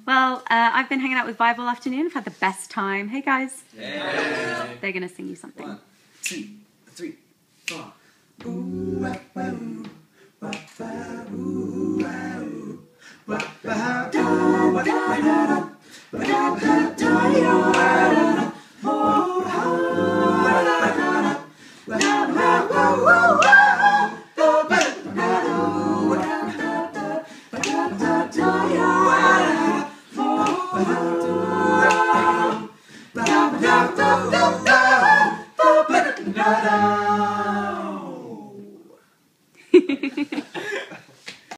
Well, I've been hanging out with Vive all afternoon. I've had the best time. Hey, guys. Yeah. They're going to sing you something. 1, 2, 3, 4. Ooh, ah, ah, ooh, ah, ah, ooh.